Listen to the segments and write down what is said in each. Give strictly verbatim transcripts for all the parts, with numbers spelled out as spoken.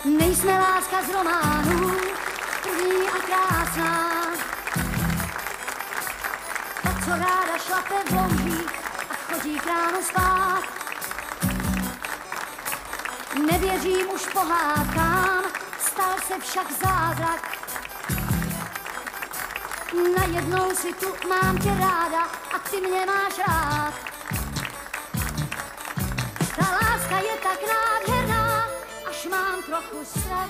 Nejsme láska z románů, první a krásná. Ta, co ráda šlape v loužích a chodí k ránu spát. Nevěřím už pohádkám, stal se však zázrak. Najednou si tu mám tě ráda a ty mě máš rád. Ta láska je tak nádherná, až mám trochu strach.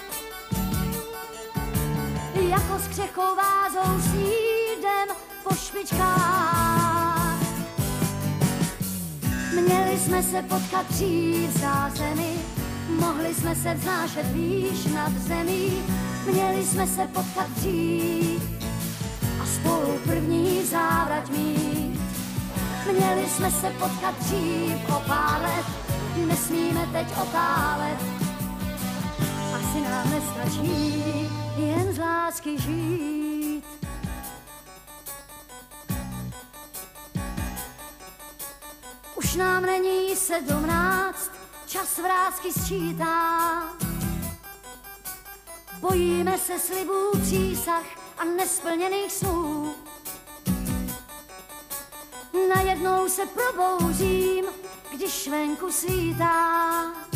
Jako s křehkou vázou s jídem po špičkách. Měli jsme se potkat dřív za zemi, mohli jsme se vznášet výš nad zemí. Měli jsme se potkat dřív a spolu první závrať mít. Měli jsme se potkat dřív o pár let, nesmíme teď otálet. Asi nám nestačí jen z lásky žít. Už nám není sedmnáct, čas vrásky sčítá. Bojíme se slibů, přísah a nesplněných snů. Najednou se probouzím, když venku svítá.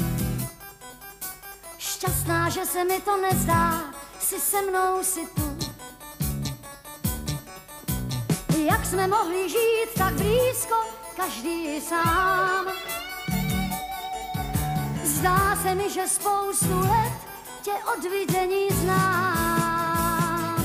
Šťastná, že se mi to nezdá, si se mnou si tu. Jak jsme mohli žít tak blízko, každý sám. Zdá se mi, že spoustu let tě od vidění znám.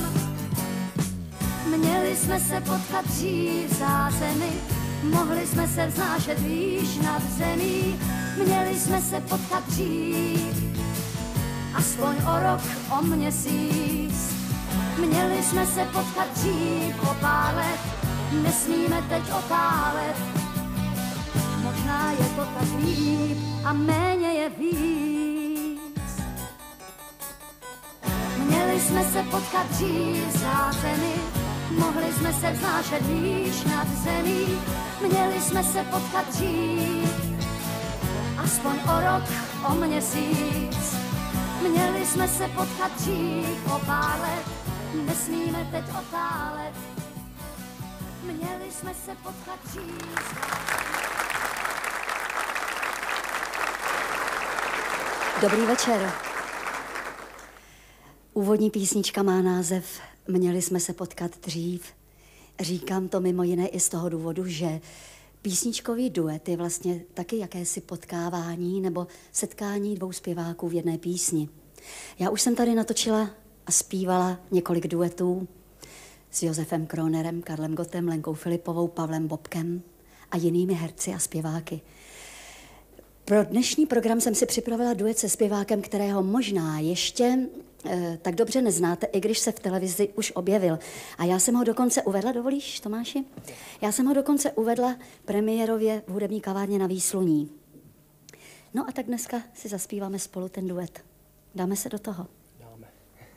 Měli jsme se potkat dřív za zemi, mohli jsme se vznášet výš nad zemí. Měli jsme se potkat dřív, aspoň o rok, o měsíc. Měli jsme se potkat dřív o pár let, nesmíme teď otálet. Možná je to tak líp a méně je víc. Měli jsme se potkat dřív za zemi, mohli jsme se vznášet výš nad zemí. Měli jsme se potkat dřív, aspoň o rok, o měsíc. Měli jsme se potkat dřív o pár let, nesmíme teď otálet. Měli jsme se potkat dřív. Dobrý večer. Úvodní písnička má název Měli jsme se potkat dřív. Říkám to mimo jiné i z toho důvodu, že písničkový duet je vlastně taky jakési potkávání nebo setkání dvou zpěváků v jedné písni. Já už jsem tady natočila a zpívala několik duetů s Josefem Kronerem, Karlem Gottem, Lenkou Filipovou, Pavlem Bobkem a jinými herci a zpěváky. Pro dnešní program jsem si připravila duet se zpěvákem, kterého možná ještě eh, tak dobře neznáte, i když se v televizi už objevil. A já jsem ho dokonce uvedla, dovolíš, Tomáši? Já jsem ho dokonce uvedla premiérově v hudební kavárně na Výsluní. No a tak dneska si zaspíváme spolu ten duet. Dáme se do toho. Dáme.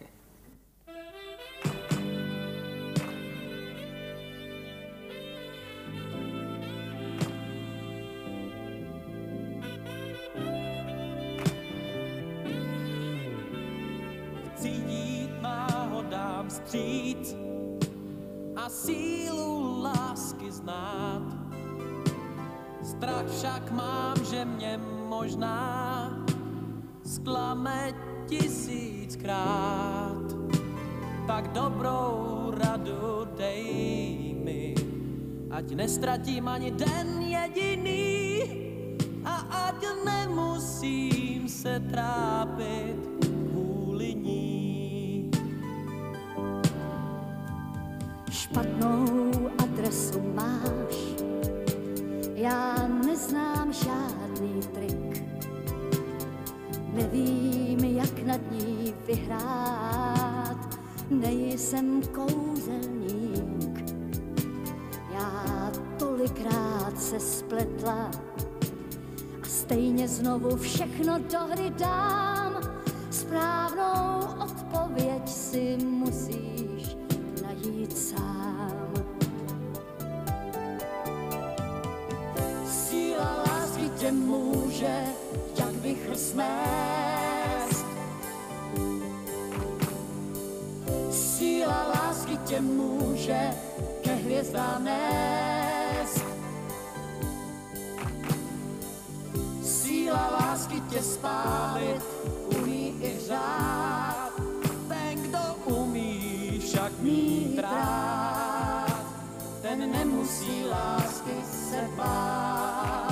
Chci jít náhodám vstříc a sílu lásky znát. Strach však mám, že mě možná zklame tisíckrát. Tak dobrou radu dej mi, ať nestratím ani den jediný a ať nemusím se trápit kvůli ní. Špatnou adresu máš, já neznám žádný trik. Nevím, jak nad ní vyhrát, nejsem kouzelník. Já tolikrát se spletla a stejně znovu všechno do hry dám. Správnou odpověď si musíš najít sám. Síla lásky tě může jak vichr smést. tě může ke hvězdám nést. Síla lásky tě spálit umí i hřát. Ten, kdo umí však mít rád, ten nemusí lásky se bát.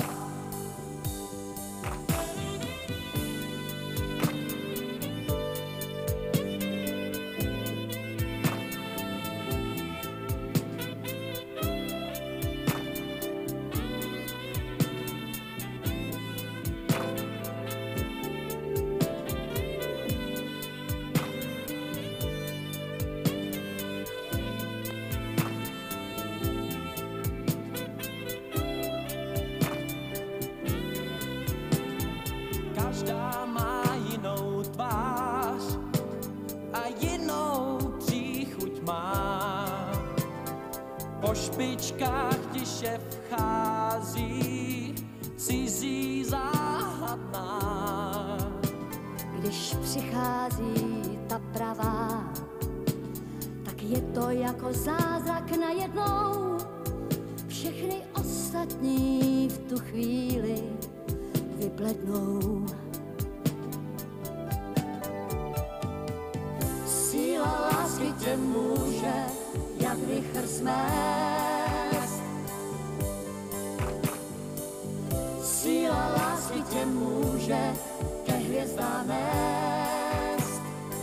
Každá má jinou tvář a jinou příchuť má. Po špičkách tiše vchází cizí záhadná. Když přichází ta pravá, tak je to jako zázrak najednou. Všechny ostatní v tu chvíli vyblednou. Síla lásky tě může jak vichr smést. Síla lásky tě může ke hvězdám nést.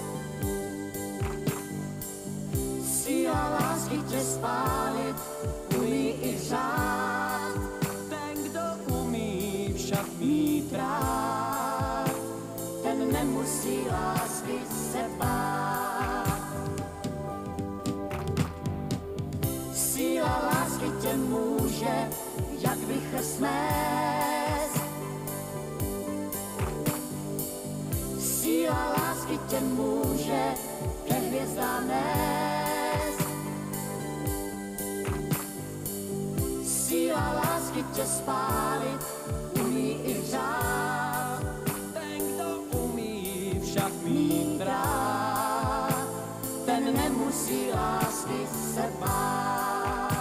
Síla lásky tě spálit umí i řád. Ten, kdo umí však mít rád, Ten nemusí lásky se bát. Síla lásky tě může jak vichr smést. Síla lásky tě může ke hvězdám nést. Síla lásky tě spálit umí i řád. ten, kdo umí však mít rád, Ten nemusí lásky se bát.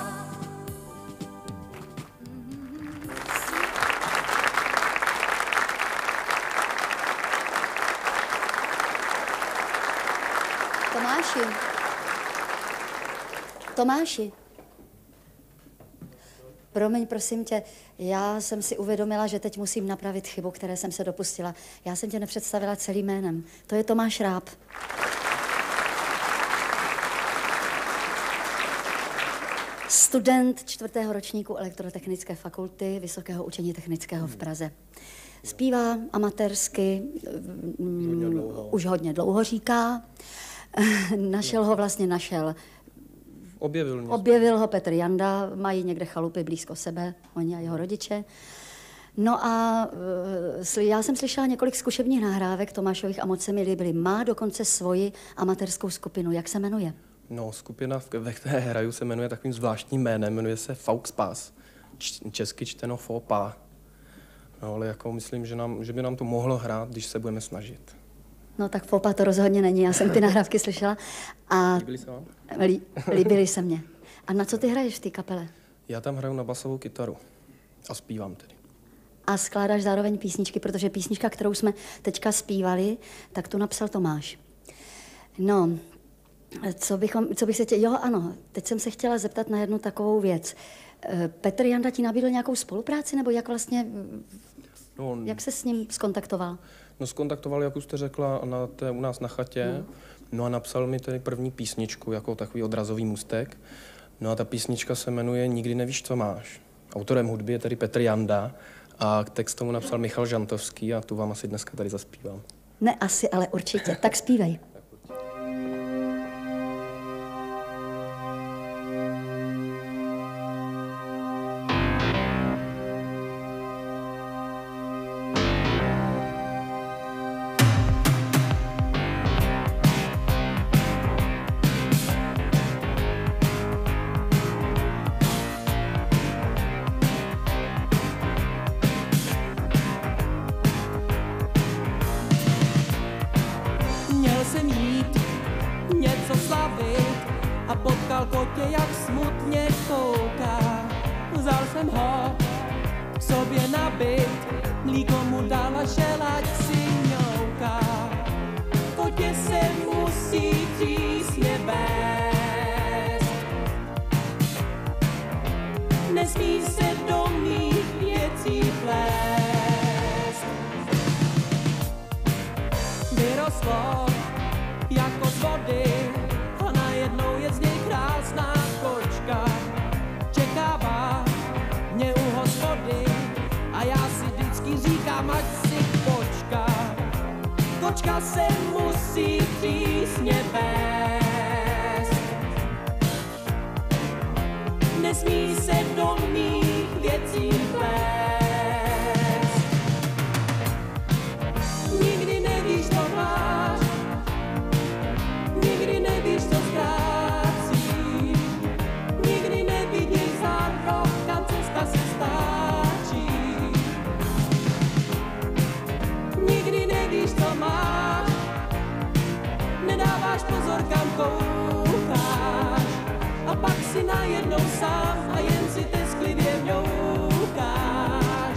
Tomáši. Tomáši. Promiň, prosím tě, já jsem si uvědomila, že teď musím napravit chybu, které jsem se dopustila. Já jsem tě nepředstavila celým jménem. To je Tomáš Ráb. Student čtvrtého ročníku Elektrotechnické fakulty Vysokého učení technického v Praze. Zpívá amatérsky, mm, už hodně dlouho říká. Našel ho vlastně, našel. Objevil mě. Objevil ho Petr Janda, mají někde chalupy blízko sebe, oni a jeho rodiče. No a uh, já jsem slyšela několik zkušebních nahrávek Tomášových a moc se mi líbily. Má dokonce svoji amatérskou skupinu. Jak se jmenuje? No, skupina, ve které hraju, se jmenuje takovým zvláštním jménem, jmenuje se Faux Pas. Česky čteno Faux Pas. No, ale jako myslím, že, nám, že by nám to mohlo hrát, když se budeme snažit. No tak Faux Pas to rozhodně není, já jsem ty nahrávky slyšela. A Líbily se vám? Lí, líbily se mně. A na co ty hraješ v té kapele? Já tam hraju na basovou kytaru a zpívám tedy. A skládáš zároveň písničky, protože písnička, kterou jsme teďka zpívali, tak tu napsal Tomáš. No, co, bychom, co bych se tě... Jo, ano, teď jsem se chtěla zeptat na jednu takovou věc. Petr Janda ti nabídl nějakou spolupráci, nebo jak vlastně... No, Jak se s ním skontaktoval? No, skontaktoval, jak už jste řekla, na té, u nás na chatě. Hmm. No a napsal mi tedy první písničku, jako takový odrazový můstek. No a ta písnička se jmenuje Nikdy nevíš, co máš. Autorem hudby je tedy Petr Janda a k textu mu napsal Michal Žantovský a tu vám asi dneska tady zaspívám. Ne asi, ale určitě. Tak zpívej. Měl jsem Bílý komu dala želať si ňouká, kotě se musí přísně vést. Nesmí se do mých věcí plést. Vyrostlo jako z vody a najednou je z něj krásná kočka. Čekává mě u hospody a já si vždycky říkám, ať si počká. Kočka se musí přísně vést. Nesmí se do mých věcí plést. Nikdy nevíš, co máš, nikdy nevíš, co ztrácíš, nikdy nevidíš za rok, kam cesta se stáčí. Nikdy nevíš, co máš, nedáváš pozor, kam koukáš, a pak si najednou sám a jen si tesklivě mňoukáš.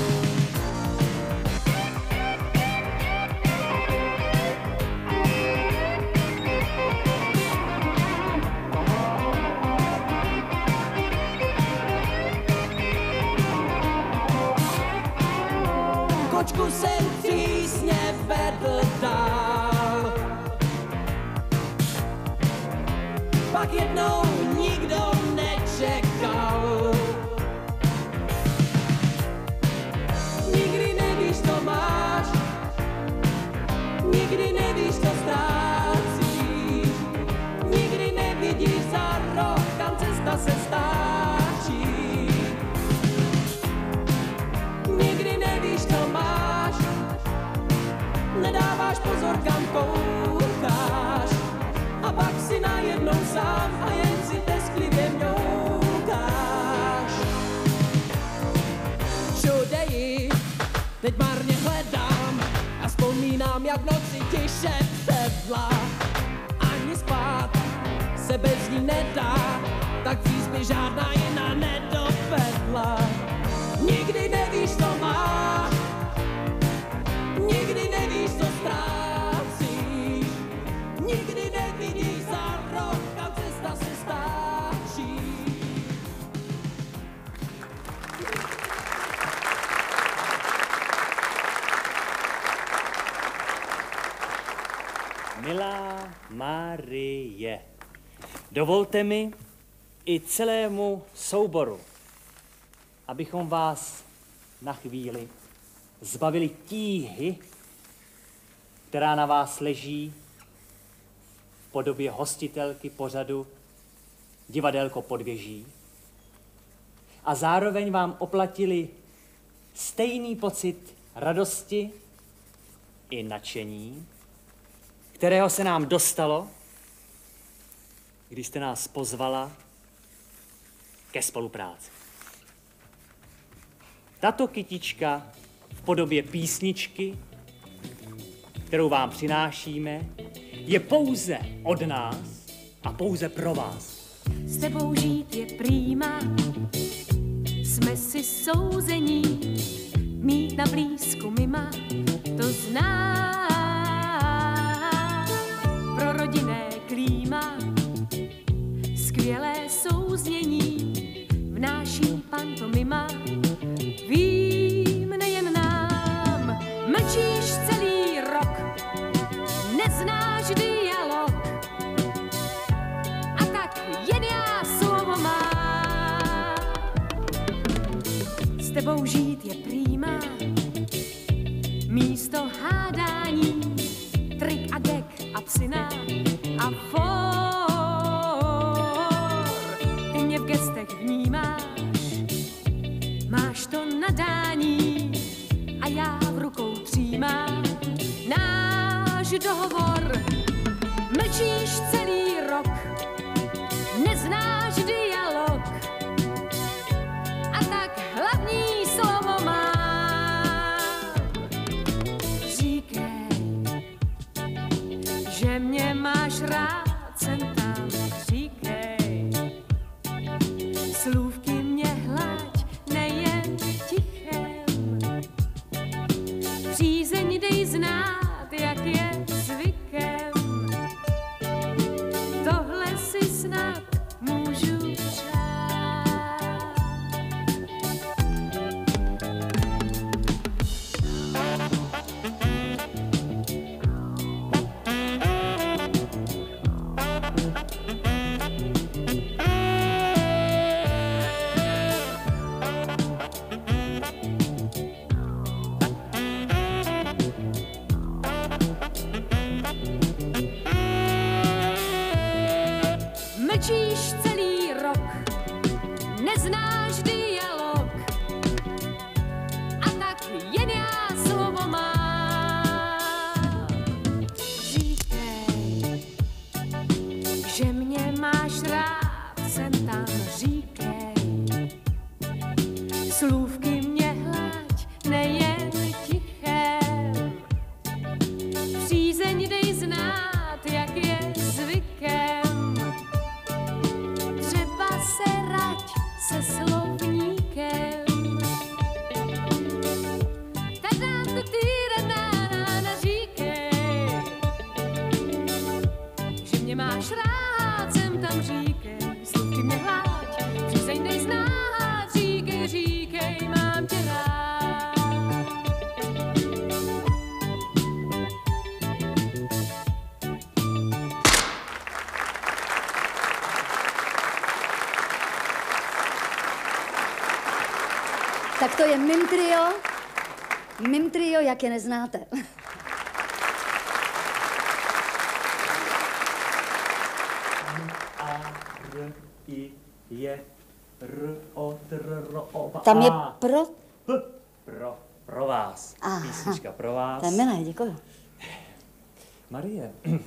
Kočku jsem přísně vedl dál, pak jednou nikdo nečekal. Nikdy nevíš, co máš, nikdy nevíš, co ztrácíš, nikdy nevidíš za rok, kam cesta se stáčí. Nikdy nevíš, co máš, nedáváš pozor, kam koukáš, a pak si najednou sám a jen si tesklivě mňoukáš. Všude ji teď marně hledám a vzpomínám, jak v noci tiše předla. Ani spát se bez ní nedá, tak víc by žádná jiná nedovedla. Nikdy nevíš, co máš, nikdy nevíš, co ztrácíš, nikdy nevidíš za rok, kam cesta se stáčí. Milá Marie, dovolte mi i celému souboru, abychom vás na chvíli zbavili tíhy, která na vás leží v podobě hostitelky pořadu Divadélko Podvěží, a zároveň vám oplatili stejný pocit radosti i nadšení, kterého se nám dostalo, když jste nás pozvala ke spolupráci. Tato kytička v podobě písničky, kterou vám přinášíme, je pouze od nás a pouze pro vás. S tebou žít je prýma, jsme si souzení, mít na blízku mima, to znám. Pro rodinné klíma, skvělé souznění, vnáší pantomima, vím nejen nám, mlčíš celý rok, neznáš dialog, a tak jen já slovo mám. S tebou žít je prýma, místo hádání, trik a gek a psina a for. Ty mě v gestech vnímáš, máš to nadání a já v rukou třímám náš dohovor. Mlčíš celý rok, neznáš dialog, a tak hlavní slovo mám. Říkej, že mě máš rád, jsem tam, říkej. Slůvky mě hlaď, nejen tichem. slůvky mě hlaď, nejen tichem. Přízeň dej znát, jak je zvykem. Třeba se rať se slovníkem. Tada to týra na naříkej, že mě máš rád, sem tam říkej. Slůvky mě hlaď, přízeň dej znát, říkej, říkej, mám tě rád. Tak to je Mim Trio. Mim Trio, jak je neznáte. A, R, I, je, R, O, T, R, R, O, P, Tam je A. pro... P, pro, pro vás. Aha. Písnička pro vás. To je milé, děkuju. Marie.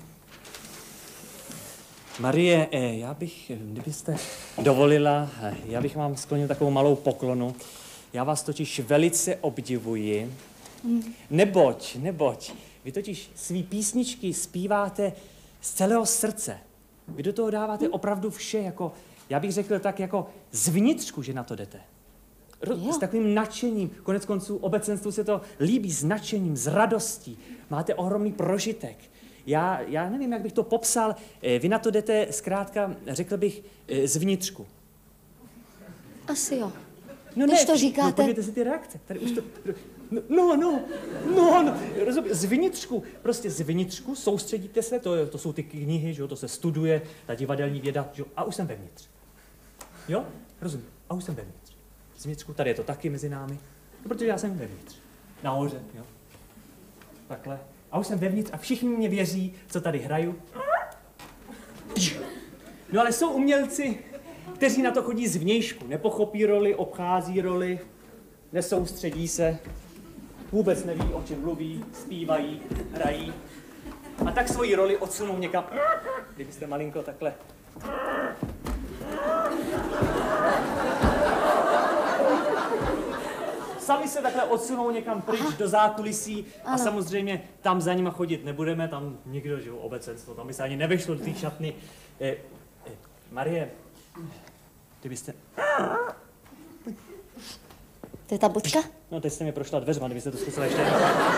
Marie, eh, já bych, kdybyste dovolila, eh, já bych vám sklonil takovou malou poklonu. Já vás totiž velice obdivuji, neboť, neboť, vy totiž svý písničky zpíváte z celého srdce. Vy do toho dáváte opravdu vše, jako, já bych řekl tak, jako zvnitřku, že na to jdete. Ro- s takovým nadšením, konec konců obecenstvu se to líbí, s nadšením, s radostí. Máte ohromný prožitek. Já, já nevím, jak bych to popsal, eh, vy na to jdete zkrátka, řekl bych, eh, zvnitřku. Asi jo. No Když ne, to říkáte- No podívejte si ty reakce. Tady už to... No, no, no, no, no rozumím, zvnitřku, prostě zvnitřku, soustředíte se, to, to jsou ty knihy, že jo, to se studuje, ta divadelní věda, že jo, a už jsem vevnitř. Jo, rozumím, a už jsem vevnitř. Zvnitřku, tady je to taky mezi námi, no, protože já jsem vevnitř, nahoře, jo. Takhle, a už jsem vevnitř a všichni mě věří, co tady hraju. No ale jsou umělci, kteří na to chodí zvnějšku, nepochopí roli, obchází roli, nesoustředí se, vůbec neví, o čem mluví, zpívají, hrají a tak svoji roli odsunou někam, kdybyste malinko takhle. Sami se takhle odsunou někam pryč do zákulisí a Ano. samozřejmě tam za nima chodit nebudeme, tam nikdo, že jo, obecenstvo, tam by se ani nevešlo do té šatny. Eh, eh, Marie, kdybyste... To je ta bočka? No, teď jste mě prošla dveřma, kdybyste to zkusila ještě.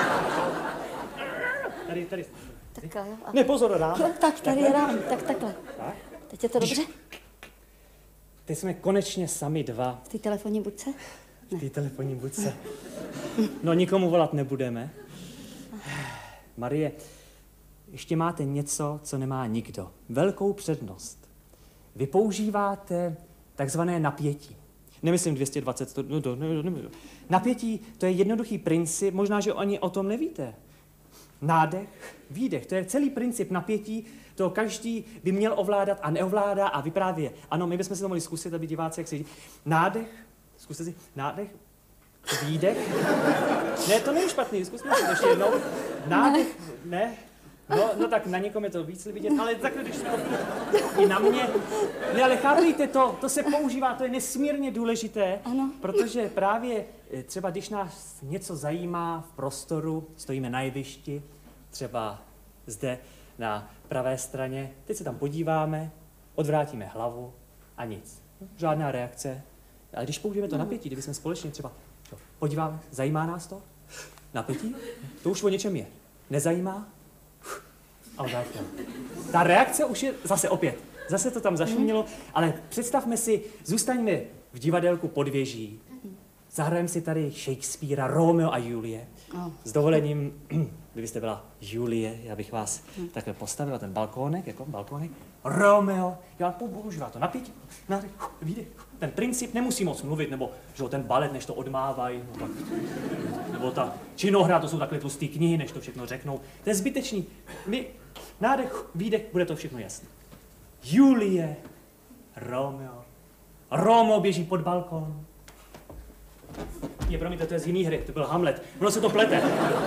Tady, tady. Takhle, jo. A... Ne, pozor, rám. Jo, tak tady je rám, tak takhle. Tak. Teď je to dobře? Teď jsme konečně sami dva V té telefonní budce? v té telefonní budce. No, nikomu volat nebudeme. Marie, ještě máte něco, co nemá nikdo. Velkou přednost. Vy používáte takzvané napětí. Nemyslím dvě stě dvacet, sto, no, no, no, no, no. Napětí, to je jednoduchý princip, možná, že ani o tom nevíte. Nádech, výdech, to je celý princip napětí, to každý by měl ovládat a neovládá a vyprávěje. Ano, my bychom si to mohli zkusit, aby diváci, jak se říct. Nádech, zkuste si, nádech, výdech. Ne, to není špatný, zkusme si to ještě jednou. Nádech, ne, no, no tak na někom je to víc vidět, ale takhle, když jsme to i na mě. Ne, ale chápejte to, to se používá, to je nesmírně důležité, Ano. protože právě eh, třeba když nás něco zajímá v prostoru, stojíme na jevišti, třeba zde na pravé straně, teď se tam podíváme, odvrátíme hlavu a nic. Žádná reakce. Ale když použijeme to napětí, kdybychom společně třeba jo, podíváme, zajímá nás to? Napětí? To už o něčem je. Nezajímá? A odvrátíme. Ta reakce už je zase opět. Zase to tam zašumělo, ale představme si, zůstaňme v divadelku pod věží. Zahrajeme si tady Shakespearea, Romeo a Julie. No. S dovolením, kdybyste byla Julie, já bych vás takhle postavila, ten balkónek, jako balkónek. Romeo, já používá to napětí, nádech, výdech. Ten princip nemusí moc mluvit, nebo že jo, ten balet, než to odmávají, no tak, nebo ta činohra, to jsou takhle tlusté knihy, než to všechno řeknou. To je zbytečný. My, nádech, výdech, bude to všechno jasné. Julie, Romeo. Romeo běží pod balkón. Je, promiňte, to je z jiný hry, to byl Hamlet. Ono se to plete.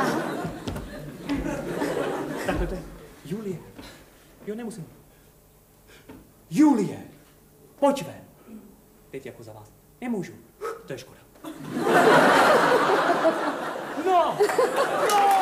Takhle to je. Julie. Jo, nemusím. Julie, pojď ven. Teď jako za vás. Nemůžu. To je škoda. No! No!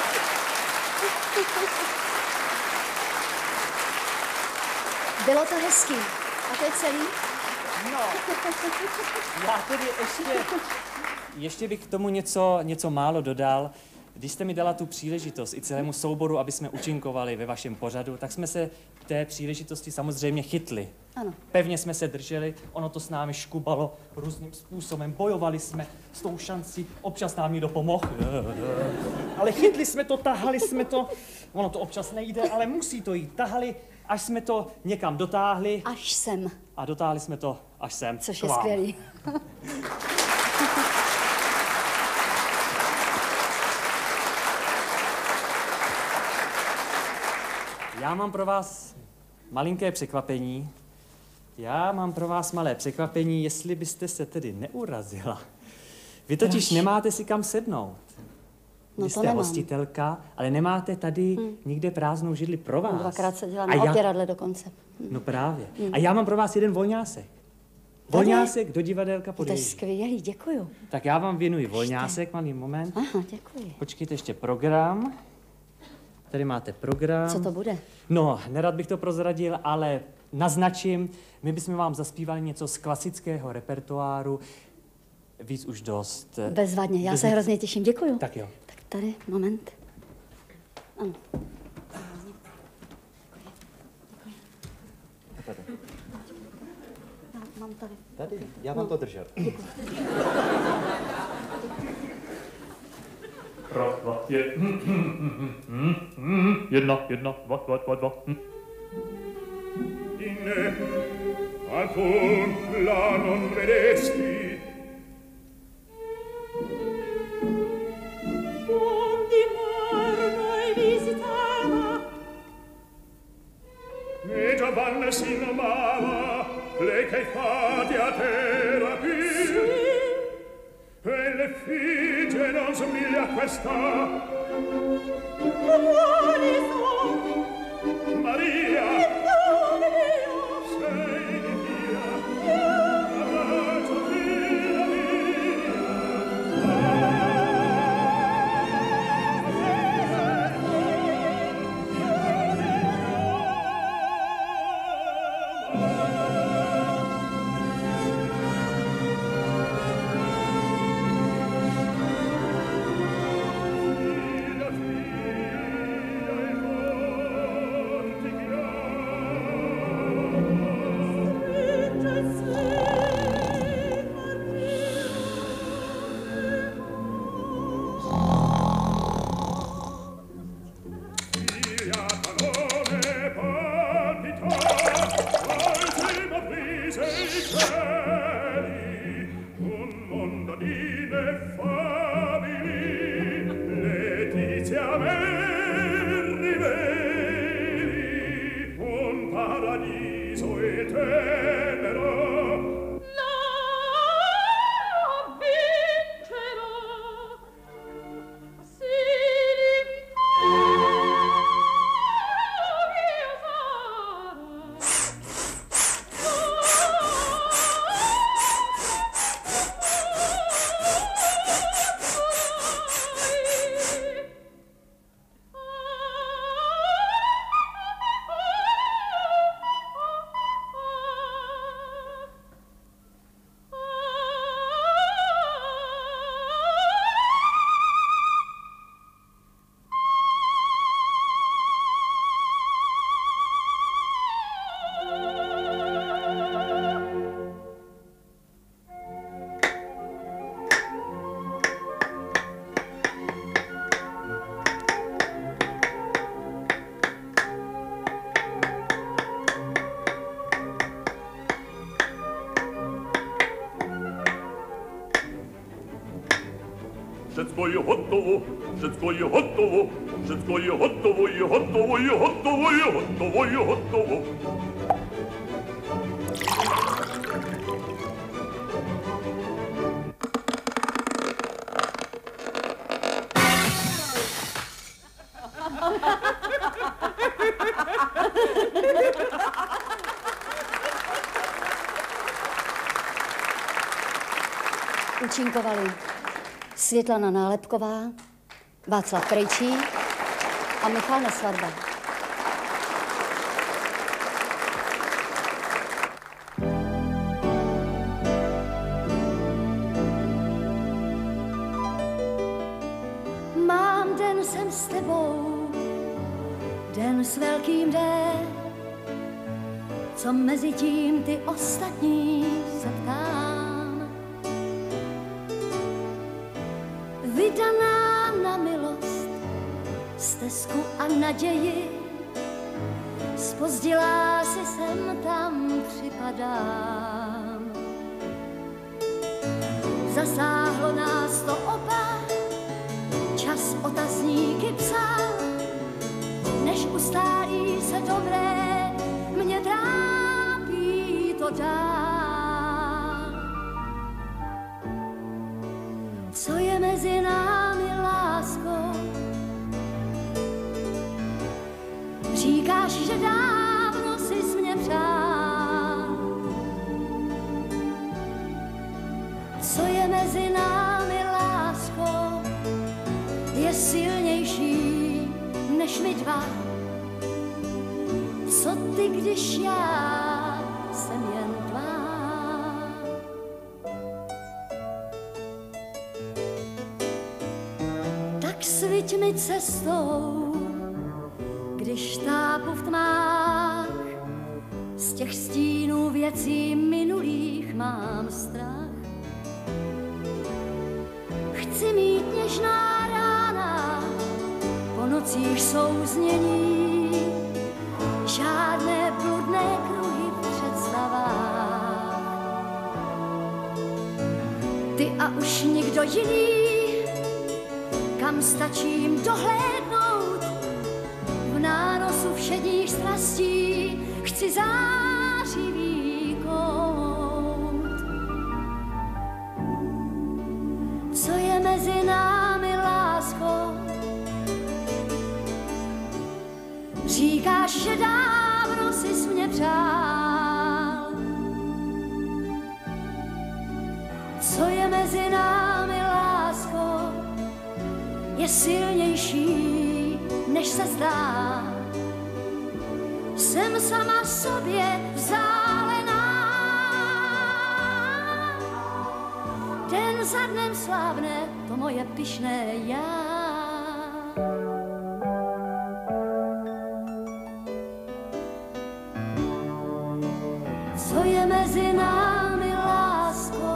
Bylo to hezký. A to je celý? No, já tedy ještě, ještě bych k tomu něco, něco málo dodal. Když jste mi dala tu příležitost i celému souboru, aby jsme účinkovali ve vašem pořadu, tak jsme se té příležitosti samozřejmě chytli. Ano. Pevně jsme se drželi, ono to s námi škubalo různým způsobem, bojovali jsme s tou šancí, občas nám někdo pomohl. Ale chytli jsme to, tahali jsme to, ono to občas nejde, ale musí to jít. Tahali, až jsme to někam dotáhli. Až sem. A dotáhli jsme to až sem. Což je skvělý. Já mám pro vás malinké překvapení. Já mám pro vás malé překvapení, jestli byste se tedy neurazila. Vy totiž Proč? nemáte si kam sednout. No Vy to jste nemám. hostitelka, ale nemáte tady hmm. nikde prázdnou židli pro vás. Dvakrát seděla A na já- opěradle dokonce. No právě. A já mám pro vás jeden volňásek. Volňásek do divadelka To je podejří. skvělý, děkuju. Tak já vám věnuji volňásek, malý moment. Aha, děkuji. Počkejte ještě program. Tady máte program. Co to bude? No, nerad bych to prozradil, ale naznačím, my bychom vám zaspívali něco z klasického repertoáru, víc už dost. Bezvadně, já Bez- se hrozně těším, děkuju. Tak jo. Tak tady, moment. Ano. Já mám tady. Tady, já vám to držel. Raz, dva, je. Jedna, jedna, dva, dva, dva, dva. Inne, alcun la non vedesti. Un di mar noi visitava, E Giovanna si nomava, lei che fate a terapia. E l'effigie non somiglia a questa. quali son, Maria, dove io, sei di via. Abbraccio figlia Figlia, figlia, e Wszystko je gotovo, wszystko je gotovo, wszystko je gotovo, je gotovo, je gotovo, je gotovo, je gotovo. účinkovali Světlana Nálepková, Václav Krejčí a Michal Nesvadba. Mám den jsem s tebou, den s velkým D, co mezi tím ty ostatní se ptám. Vydaná na milost, stezku a naději, zpozdilá si sem tam připadám. Zasáhlo nás to oba, čas otazníky psal, než ustálí se dobré, mě trápí to dál. Co je mezi námi, lásko? Říkáš, že dávno sis mě přál. Co je mezi námi, lásko? Je silnější než my dva. Co ty, když já jsem jen tvá? Tak sviť mi cestou, když tápu v tmách. Z těch stínů věcí minulých mám strach. Chci mít něžná rána, po nocích souznění, žádné bludné kruhy v představách. Ty a už nikdo jiný, kam stačím dohlédnout, v nánosu všedních strastí chci zářivý kout. Co je mezi námi, lásko? Říkáš, že dávno sis mě přál. Co je mezi námi, lásko? Je silnější, než se zdá. Jsem sama sobě vzálená. Den za dnem slávne to moje pyšné já. Co je mezi námi, lásko?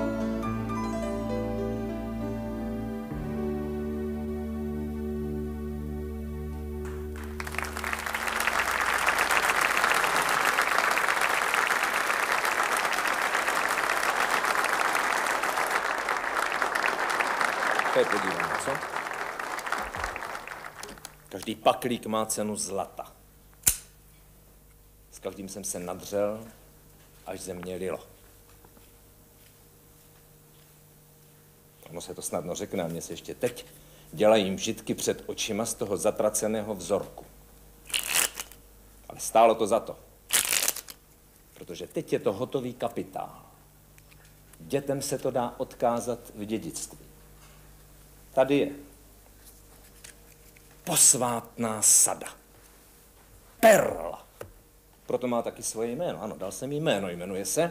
To je podívám, co? Každý paklík má cenu zlata. S každým jsem se nadřel, až ze mě lilo. Ono se to snadno řekne, a mně se ještě teď dělají mžitky před očima z toho zatraceného vzorku. Ale stálo to za to. Protože teď je to hotový kapitál. Dětem se to dá odkázat v dědictví. Tady je posvátná sada. Perla. Proto má taky svoje jméno. Ano, dal jsem jí jméno. Jmenuje se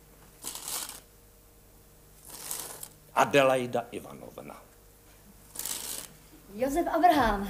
Adelaida Ivanovna. Josef Abraham.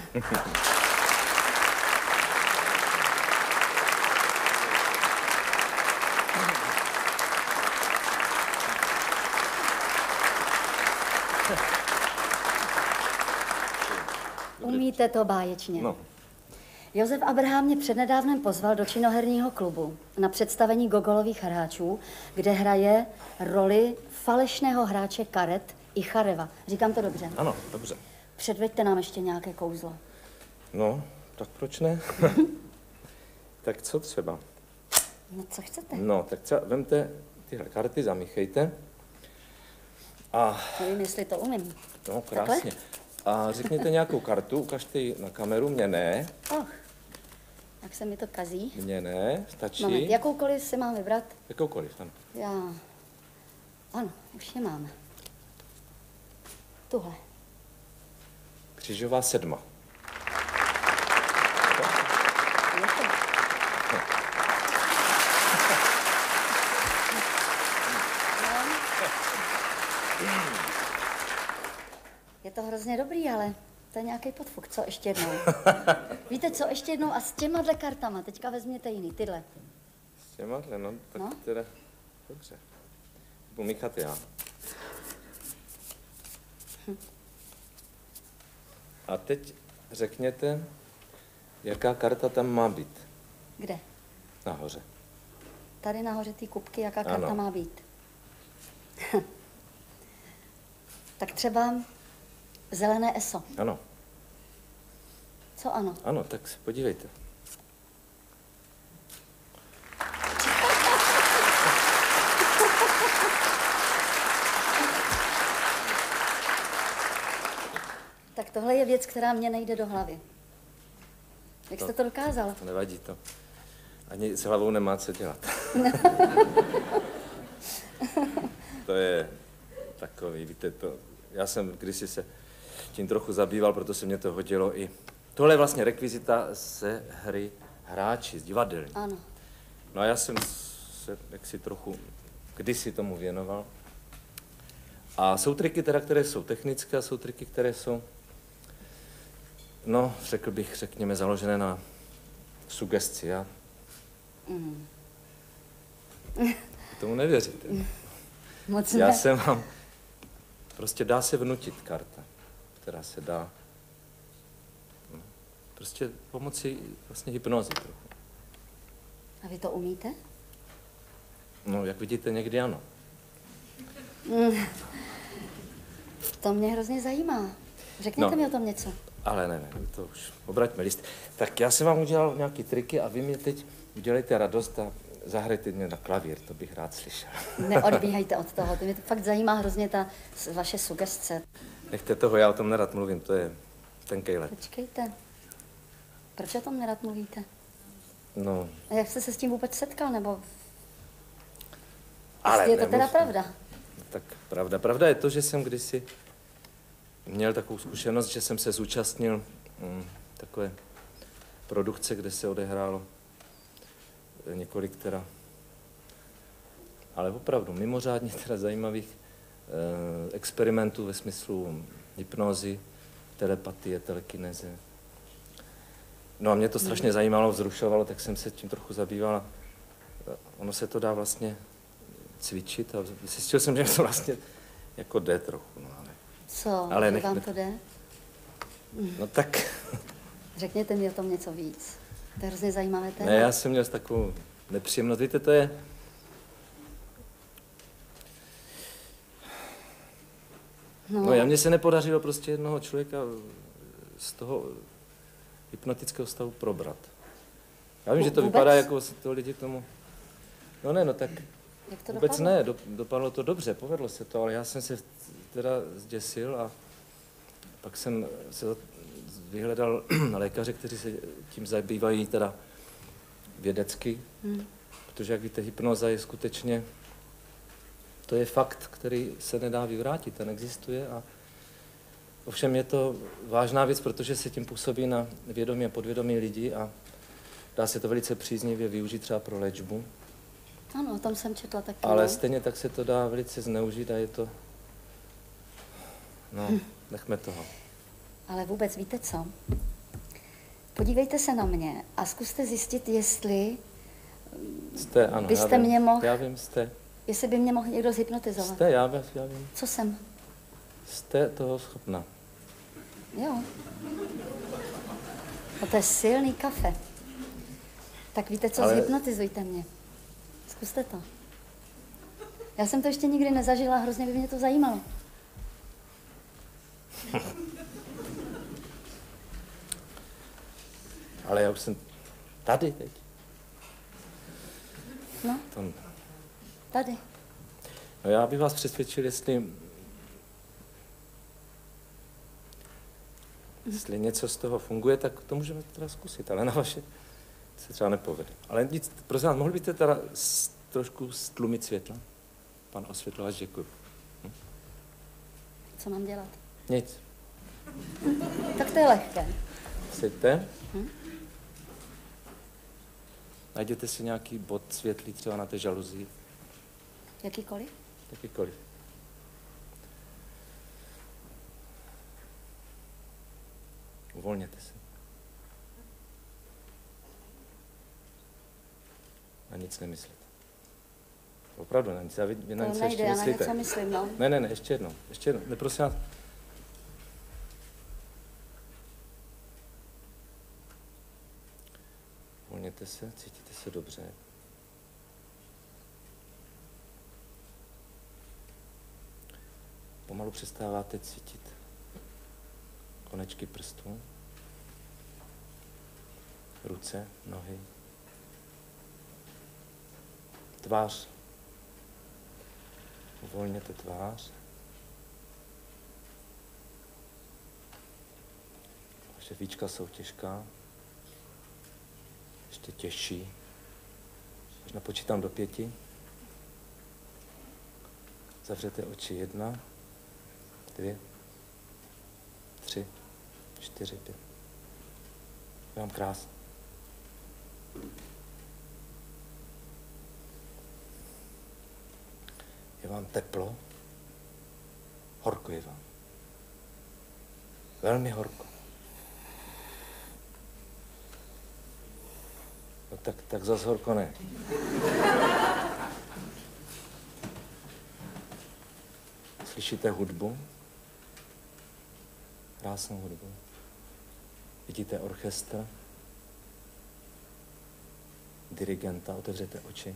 Umíte to báječně. No. Josef Abraham mě přednedávnem pozval do činoherního klubu na představení Gogolových hráčů, kde hraje roli falešného hráče karet Ichareva. Říkám to dobře? Ano, dobře. Předveďte nám ještě nějaké kouzlo. No, tak proč ne? Tak co třeba? No, co chcete? No, tak třeba vemte tyhle karty, zamíchejte. A... Nevím, jestli to umím. No, krásně. Takhle? A řekněte nějakou kartu, ukažte ji na kameru, mě ne. Och, tak se mi to kazí. Mně ne, stačí. Moment, jakoukoliv si mám vybrat? Jakoukoliv, ano. Já... Ano, už je mám. Tuhle. Křížová sedma. Je to. Je to hrozně dobrý, ale to je nějaký podfuk. Co ještě jednou? Víte co, ještě jednou a s těma kartama. Teďka vezměte jiný, tyhle. S těma, no, tak No. teda, dobře. Budu míchat já. Hm. A teď řekněte, jaká karta tam má být. Kde? Nahoře. Tady nahoře ty kubky, jaká karta Ano. má být. Tak třeba zelené eso. Ano, Co ano? ano, tak se podívejte. Tak tohle je věc, která mě nejde do hlavy. Jak To- jste to dokázal? To nevadí to. Ani s hlavou nemá co dělat. To je takový, víte to. Já jsem kdysi se tím trochu zabýval, proto se mě to hodilo i. Tohle je vlastně rekvizita ze hry Hráči, z divadelní. Ano. No a já jsem se jaksi trochu kdysi tomu věnoval. A jsou triky teda, které jsou technické, a jsou triky, které jsou, no, řekl bych, řekněme, založené na sugesci. Já Mm. tomu nevěříte. Moc Já ne. jsem vám, prostě dá se vnutit karta, která se dá, no, prostě pomocí vlastně hypnozy trochu. A vy to umíte? No, jak vidíte, někdy ano. Mm. To mě hrozně zajímá. Řekněte No. mi o tom něco. Ale ne, ne, to už obraťme list. Tak já jsem vám udělal nějaký triky a vy mě teď udělejte radost a zahrajte mě na klavír, to bych rád slyšel. Neodbíhejte od toho, to mě to fakt zajímá hrozně ta s- vaše sugestce. Nechte toho, já o tom nerad mluvím, to je tenkej let. Počkejte, proč o tom nerad mluvíte? No, A jak jste se s tím vůbec setkal, nebo ale jestli je to teda nemluv- pravda? Tak pravda. Pravda je to, že jsem kdysi měl takovou zkušenost, že jsem se zúčastnil mm, takové produkce, kde se odehrálo eh, několik teda, ale opravdu mimořádně teda zajímavých eh, experimentů ve smyslu hypnózy, telepatie, telekineze. No a mě to strašně zajímalo, vzrušovalo, tak jsem se tím trochu zabýval. a Ono se to dá vlastně cvičit a zjistil jsem, že to vlastně jako jde trochu. No, ale, Co, Ale že nechme vám to. to jde? no tak, Řekněte mi o tom něco víc. To je hrozně zajímavé téma. ne, já jsem měl takovou nepříjemnost. Víte, to je... No, No, já mně se nepodařilo prostě jednoho člověka z toho hypnotického stavu probrat. Já vím, že to Vůbec? vypadá, jako se to lidi k tomu... No ne, no tak jak to vůbec dopadlo? ne, do, dopadlo to dobře, povedlo se to, ale já jsem se teda zděsil a pak jsem se vyhledal lékaře, kteří se tím zabývají teda vědecky, Hmm. protože jak víte, hypnoza je skutečně, to je fakt, který se nedá vyvrátit, ten existuje a ovšem je to vážná věc, protože se tím působí na vědomí a podvědomí lidí a dá se to velice příznivě využít třeba pro léčbu, Ano, o tom jsem četla taky. ale no. stejně tak se to dá velice zneužít a je to, no, nechme toho. Ale vůbec víte co? Podívejte se na mě a zkuste zjistit, jestli, Jste, ano, Byste já vím, mě mohl- já vím, jste, jestli by mě mohl někdo zhypnotizovat. jste, já vím, já vím, Co jsem? jste toho schopna. Jo. No to je silný kafe. Tak víte co, Ale- zhypnotizujte mě. Zkuste to. Já jsem to ještě nikdy nezažila, hrozně by mě to zajímalo. Ale já už jsem tady teď. No, To, tady. no já bych vás přesvědčil, jestli, jestli něco z toho funguje, tak to můžeme teda zkusit, ale na vaše se třeba nepovede. Ale nic, prosím vás, mohli byste teda s, trošku stlumit světla? Pan osvětlovač, děkuji. Co mám dělat? Nic. Tak to je lehké. Seďte. Hm? Najděte si nějaký bod světlý třeba na té žaluzii. Jakýkoliv? Jakýkoliv. Uvolněte se. Na nic nemyslete. Opravdu na nic. Já vy, vy na to nic nejde, ještě já na myslíte. něco myslím, no. Ne, ne, ne, ještě jednou. Ještě jednou. Ne, prosím vás. Uvolněte se, cítíte se dobře. Pomalu přestáváte cítit konečky prstů, ruce, nohy, tvář. Uvolněte tvář. Vaše víčka jsou těžká. Ještě těžší. Až napočítám do pěti. Zavřete oči. Jedna, dvě, tři, čtyři, pět. Je vám krásně. Je vám teplo? Horko je vám. Velmi horko. No tak, tak zas horko ne. Slyšíte hudbu? Krásnou hudbu. Vidíte orchestr? Dirigenta, otevřete oči.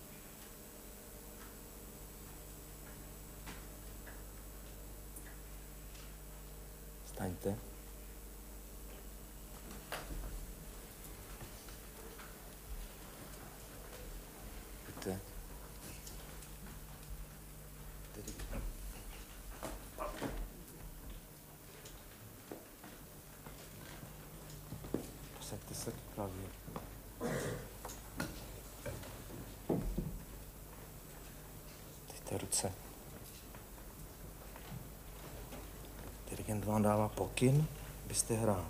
Staňte. Pojďte. Posaďte se k klavíru. Dejte ruce. Dirigent vám dává pokyn, byste hrál.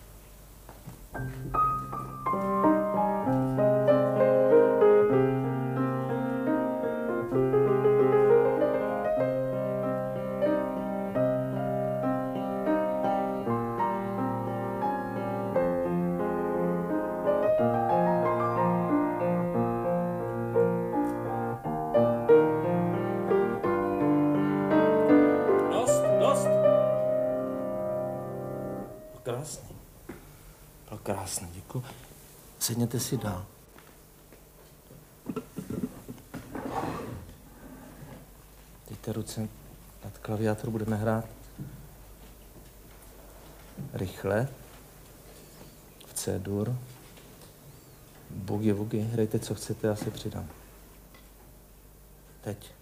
Krásný. Bylo krásný, děkuji. Sedněte si dál. Dejte ruce nad klaviátor, budeme hrát rychle. V C-dur. Boogie woogie, hrajte, co chcete, já se přidám. Teď.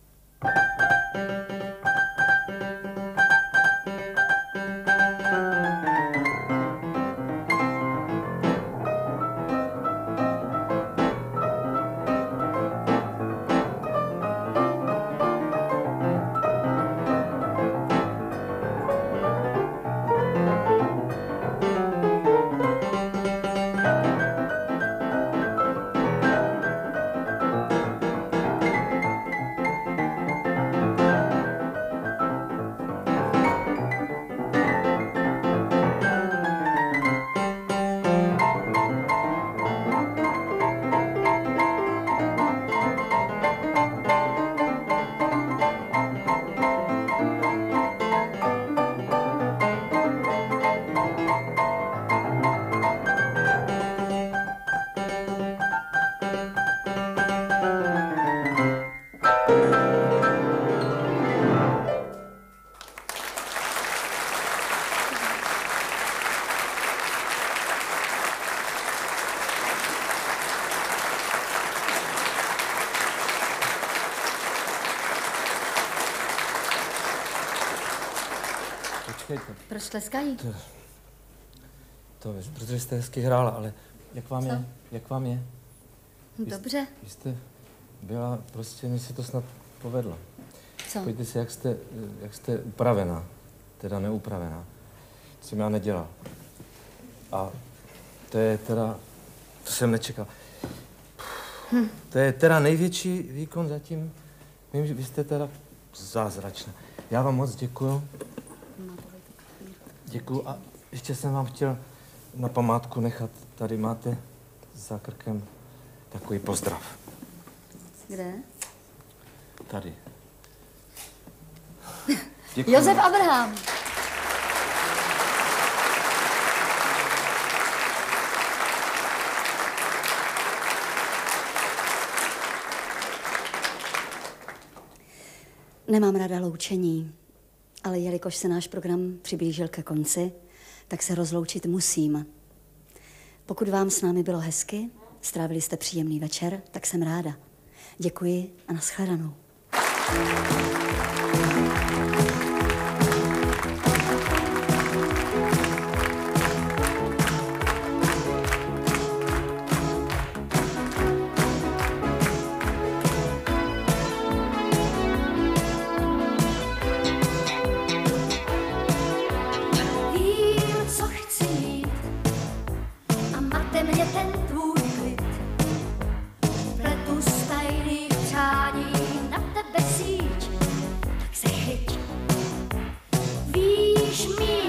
Proč tleskají? To, to je, protože jste hezky hrála, ale jak vám Co? je? Jak vám je? Dobře. Vy, vy jste byla, prostě mi se to snad povedlo. Co? Pojďte si, jak jste, jak jste upravená. teda neupravená. Jsem já nedělal. A to je teda, to jsem nečekal. Hm. To je teda největší výkon zatím. Vím, že vy jste teda zázračná. Já vám moc děkuju. Děkuju a ještě jsem vám chtěl na památku nechat. Tady máte za krkem takový pozdrav. Kde? Tady. Děkuju. Josef Abraham. Nemám ráda loučení, ale jelikož se náš program přiblížil ke konci, tak se rozloučit musím. Pokud vám s námi bylo hezky, strávili jste příjemný večer, tak jsem ráda. Děkuji a nashledanou. Me